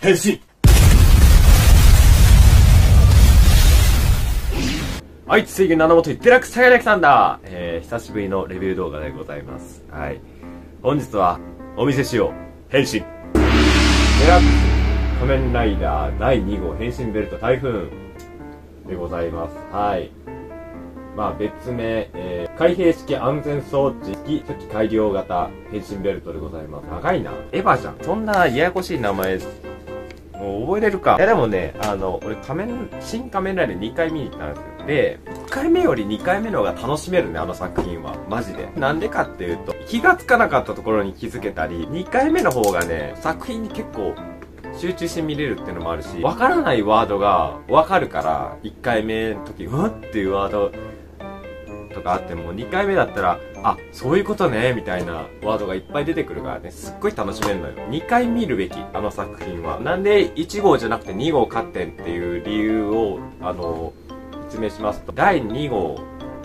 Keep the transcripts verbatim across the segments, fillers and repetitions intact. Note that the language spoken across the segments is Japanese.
変身。はい、水源七本デラックスサイレクサンダー、えー、久しぶりのレビュー動画でございます。はい。本日は、お見せしよう。変身。デラックス仮面ライダーだいに号変身ベルト台風でございます。はい。まあ別名、えー、開閉式安全装置付き初期改良型変身ベルトでございます。長いな。エヴァじゃん。そんなややこしい名前、もう覚えれるか。いやでもね、あの、俺仮面、新仮面ライダーにかい見に行ったんですよ。で、いっかいめよりにかいめの方が楽しめるね、あの作品は。マジで。なんでかっていうと、気がつかなかったところに気づけたり、にかいめの方がね、作品に結構、集中して見れるっていうのもあるし、わからないワードがわかるから、いっかいめの時、うわっていうワードとかあっても、にかいめだったら、あ、そういうことね、みたいなワードがいっぱい出てくるからね、すっごい楽しめるのよ。にかい見るべき、あの作品は。なんでいち号じゃなくてに号買ってんっていう理由を、あの、説明しますと、だいに号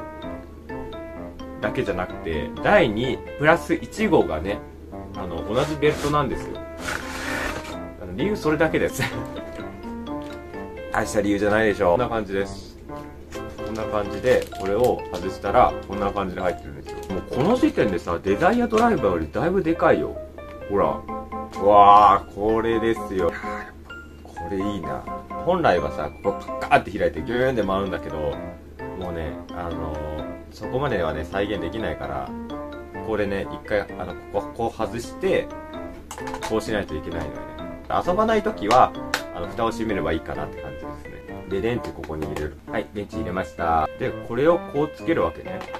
だけじゃなくて、だいにプラスいち号がね、あの、同じベルトなんですよ。あの理由それだけです。大した理由じゃないでしょ。こんな感じです。こんな感じで、これを外したら、こんな感じで入ってるんですよ。もうこの時点でさ、デザイアドライバーよりだいぶでかいよ。ほら。うわー、これですよ。これいいな。本来はさ、ここパッカーって開いてギューンで回るんだけど、もうね、あのー、そこまではね、再現できないから、これね、一回、あの、ここ、こう外して、こうしないといけないのよね。遊ばないときは、あの、蓋を閉めればいいかなって感じですね。で、電池ここに入れる。はい、電池入れました。で、これをこうつけるわけね。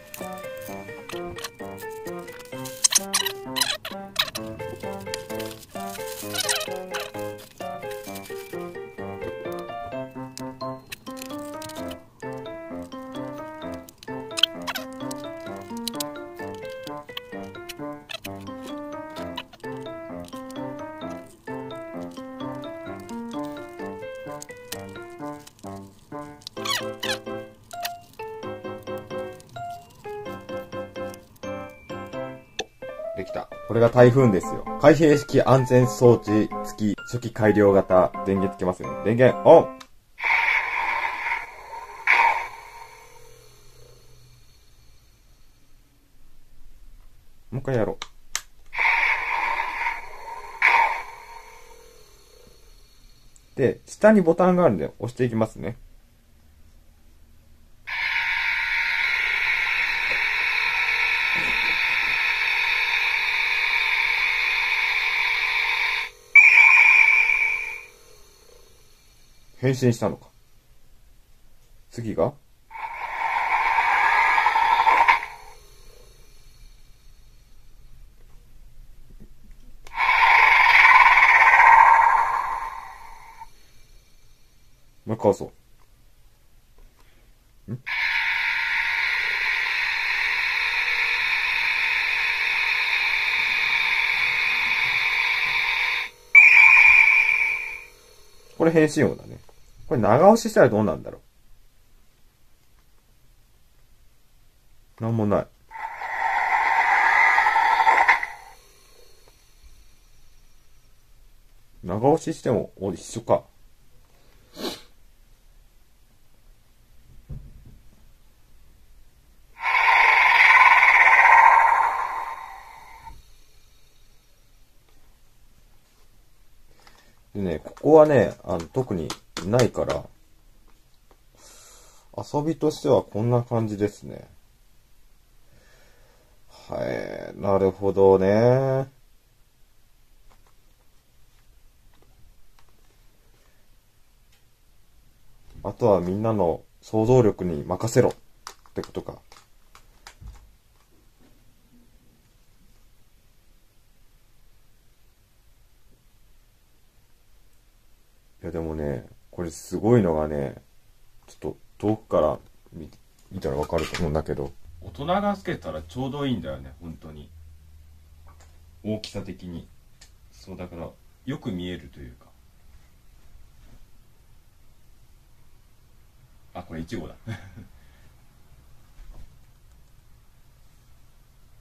できた。これが台風ですよ。開閉式安全装置付き初期改良型。電源つけますよね。電源オン。もう一回やろう。で、下にボタンがあるんで押していきますね。変身したのか。次がもう一回押そう。んこれ変身音だね。これ長押ししたらどうなんだろう。なんもない。長押ししても一緒か。でね、ここはね、あの、特にないから、遊びとしてはこんな感じですね。はい、なるほどね。あとはみんなの想像力に任せろってことか。いやでもね、これすごいのがね、ちょっと遠くから見、見たらわかると思うんだけど、大人がつけたらちょうどいいんだよね、本当に。大きさ的に。そうだからよく見えるというか。あ、これいち号だ。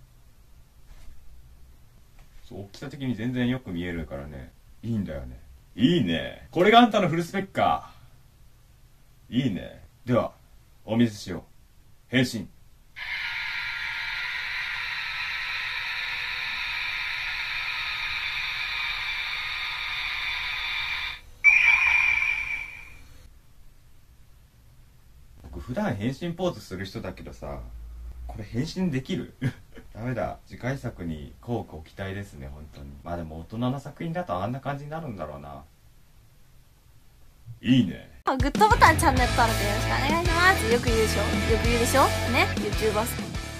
そう、大きさ的に全然よく見えるからね、いいんだよね。 いいね。これがあんたのフルスペックか。いいね。では、お見せしよう。変身。僕普段変身ポーズする人だけどさ、これ変身できる？ダメだ。次回作にこうご期待ですね、本当に。まあでも大人の作品だとあんな感じになるんだろうな。いいね。 グッドボタン、チャンネル登録よろしくお願いします。よく言うでしょよく言うでしょね、YouTuber